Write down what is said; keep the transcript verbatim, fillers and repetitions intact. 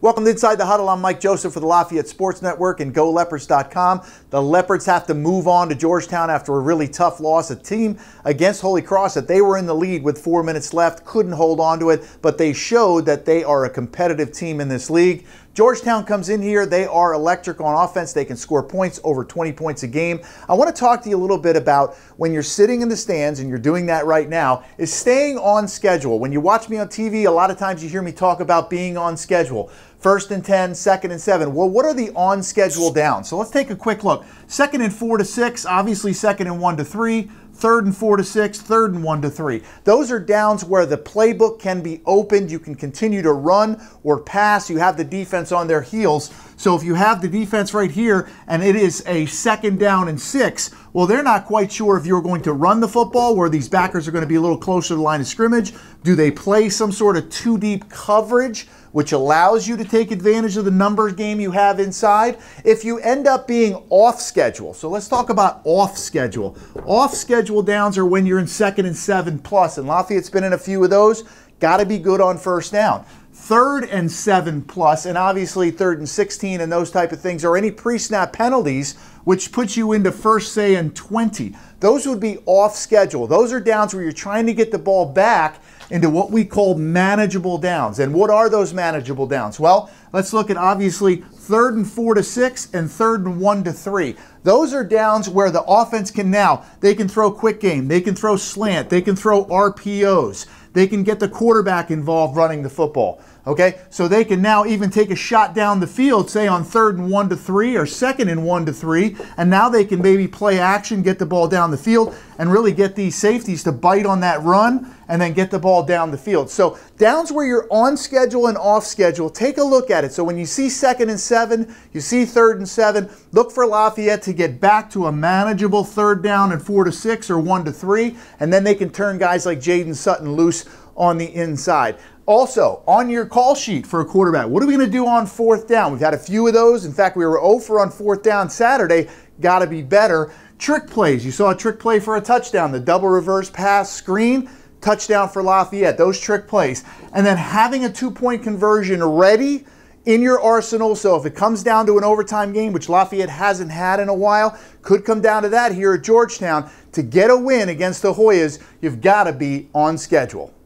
Welcome to Inside the Huddle. I'm Mike Joseph for the Lafayette Sports Network and Go Leopards dot com. The Leopards have to move on to Georgetown after a really tough loss. A team against Holy Cross that they were in the lead with four minutes left, couldn't hold on to it, but they showed that they are a competitive team in this league. Georgetown comes in here. They are electric on offense. They can score points, over twenty points a game. I want to talk to you a little bit about when you're sitting in the stands, and you're doing that right now, is staying on schedule. When you watch me on T V, a lot of times you hear me talk about being on schedule. First and ten, second and seven. Well, what are the on schedule downs? So let's take a quick look. Second and four to six, obviously second and one to three. Third and four to six, third and one to three. Those are downs where the playbook can be opened. You can continue to run or pass. You have the defense on their heels. So if you have the defense right here and it is a second down and six, well, they're not quite sure if you're going to run the football, where these backers are going to be a little closer to the line of scrimmage. Do they play some sort of two deep coverage, which allows you to take advantage of the numbers game you have inside? If you end up being off schedule, so let's talk about off schedule. Off schedule downs are when you're in second and seven plus, and Lafayette's been in a few of those. Got to be good on first down. Third and seven plus, and obviously third and sixteen and those type of things, or any pre-snap penalties, which puts you into first, say, and twenty. Those would be off schedule. Those are downs where you're trying to get the ball back into what we call manageable downs. And what are those manageable downs? Well, let's look at obviously third and four to six and third and one to three. Those are downs where the offense can now, they can throw quick game, they can throw slant, they can throw R P Os, they can get the quarterback involved running the football. Okay, so they can now even take a shot down the field, say on third and one to three or second and one to three, and now they can maybe play action, get the ball down the field, and really get these safeties to bite on that run and then get the ball down the field. So downs where you're on schedule and off schedule, take a look at it. So when you see second and seven, you see third and seven, look for Lafayette to get back to a manageable third down and four to six or one to three, and then they can turn guys like Jaden Sutton loose on the inside. Also, on your call sheet for a quarterback, what are we going to do on fourth down? We've had a few of those. In fact, we were oh for on fourth down Saturday. Got to be better. Trick plays. You saw a trick play for a touchdown. The double reverse pass screen, touchdown for Lafayette. Those trick plays. And then having a two-point conversion ready in your arsenal. So if it comes down to an overtime game, which Lafayette hasn't had in a while, could come down to that here at Georgetown. To get a win against the Hoyas, you've got to be on schedule.